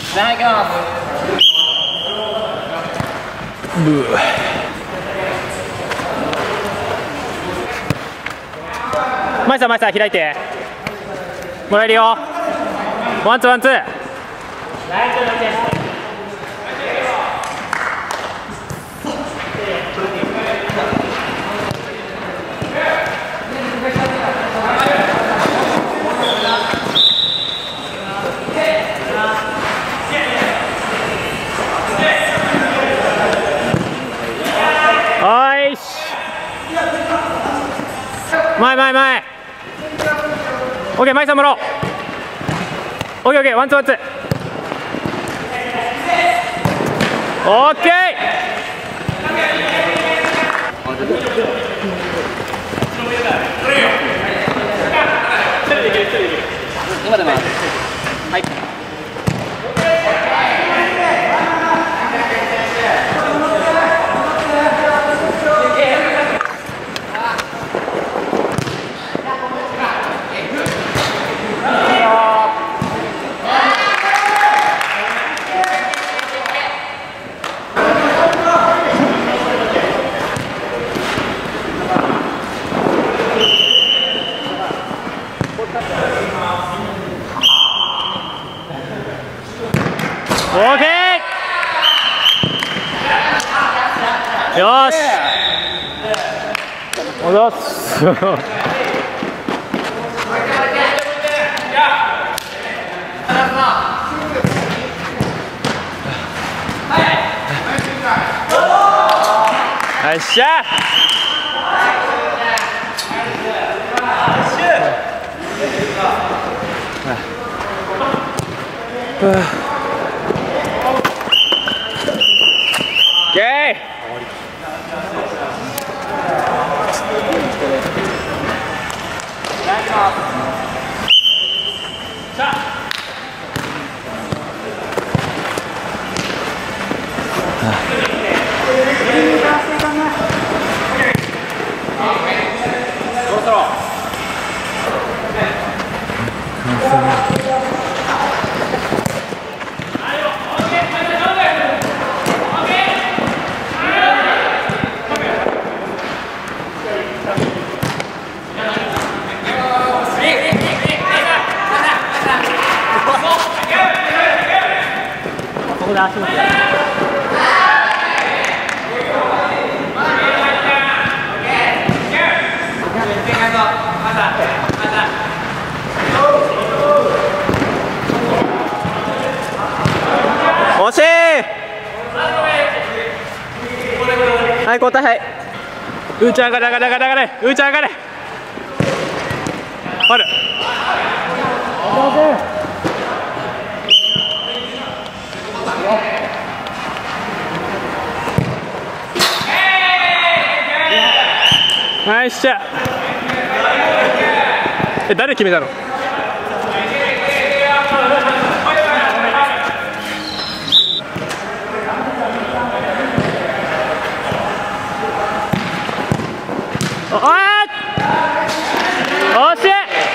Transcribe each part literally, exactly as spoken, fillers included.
前行きます。 ブー。前さん前さん開いてもらえるよ。ワンツーワンツー。はいし。前前前。オッケー前さんもらおう。オッケーオッケーワンツーワンツー。オッケー。 今出ます。はい。 オーケー。よーし。戻す。よっしゃ。オッケー。 そろそろ。 ここで足元やる。惜しい。はい交代。はい。うーちゃん上がれ上がれ上がれ上がれ。うーちゃん上がれ。ある。ナイスシャ。え誰決めたの？あー惜しい。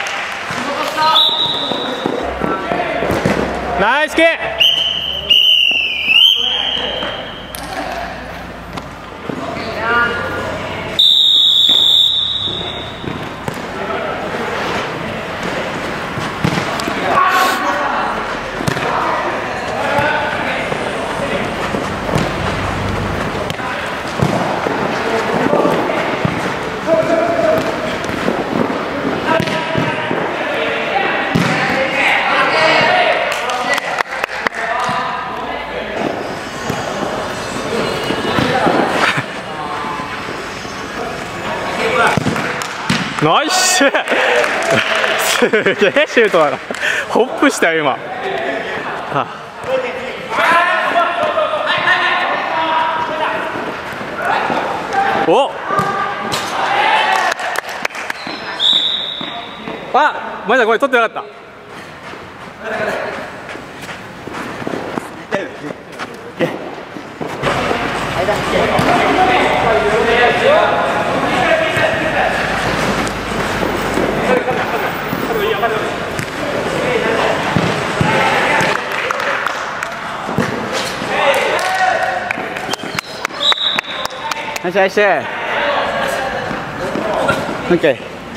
ナイスキー。ナイス。すげえシュートだな。ホップしたよ今。あおあ、前田これ取ってなかった。 ナイスナイス。オッケー。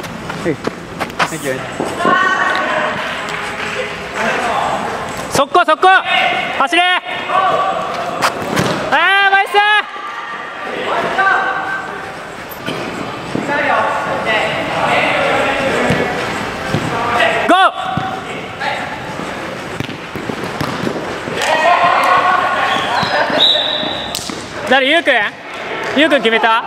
速攻速攻走れ。ああマイスターゴー。誰？ゆうくん？ゆうくん決めた？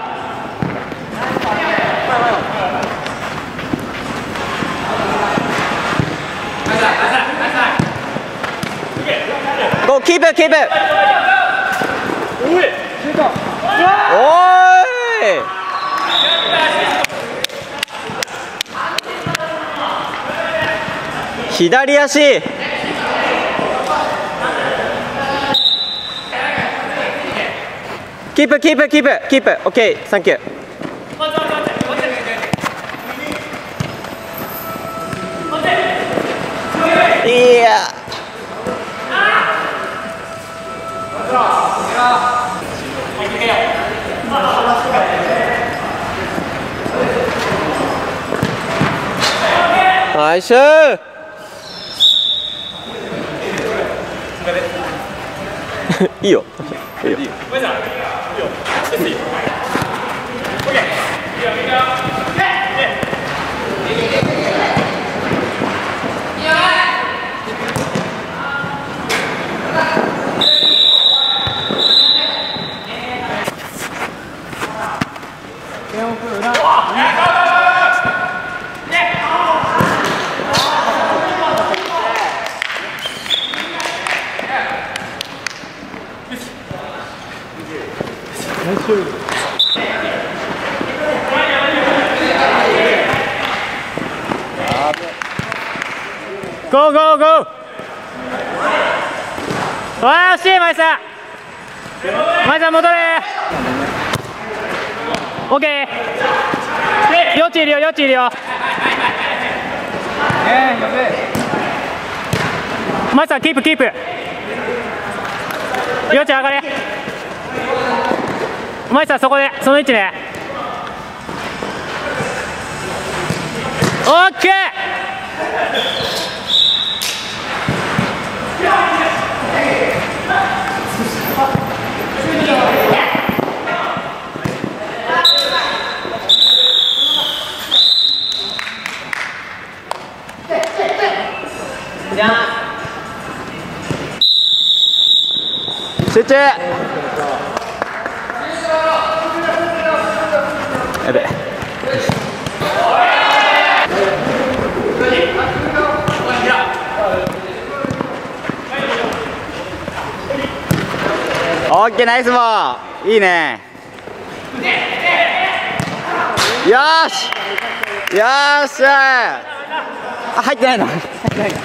ゴーキープキープ。おーい。左足。キープキープキープキープ。オッケーサンキュー。いや。ナイス。いいよ。いいよ。 ゴーゴーゴー。わあ惜しい。マイさんマイさん戻れ。オッケー。よっちいるよよっちいるよ。マイさんキープキープ。よっち上がれ。マイさんそこでその位置ね。オッケー。 集中。やべ。オッケーナイスボール。いいね。よーしよーし。あ入ってないの。入ってないの。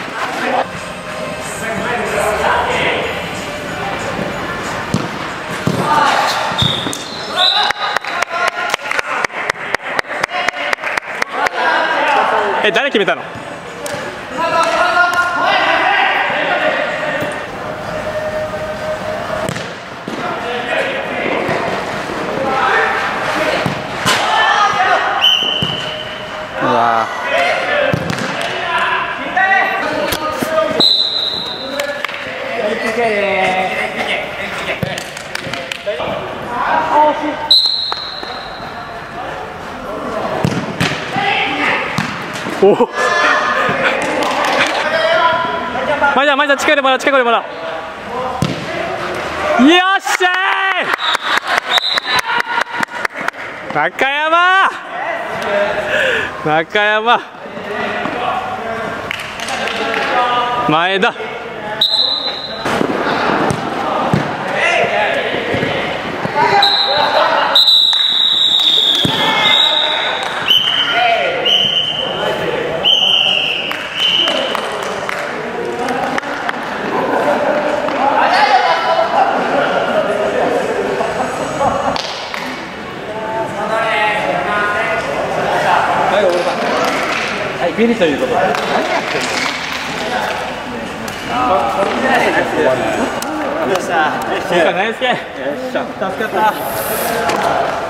え誰決めたの？ うわおお。マイちゃんマイちゃん近くでもらう近くでもらう。よっしゃーい。中山中山前田。ビリということで。何やってんの？ ナイスケ助かった。